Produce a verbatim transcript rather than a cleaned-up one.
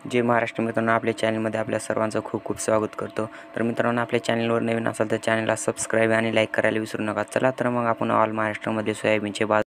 जे महाराष्ट्र मित्रांनो, आपल्या चॅनलमध्ये आपल्या सर्वांचं खूप खूप स्वागत करतो। तर मित्रांनो, आपल्या चॅनलवर नवीन असाल तर चॅनलला सबस्क्राईब आणि लाईक करायला विसरू नका। चला तर मग आपण ऑल महाराष्ट्रामध्ये सोयाबीनचे बाजार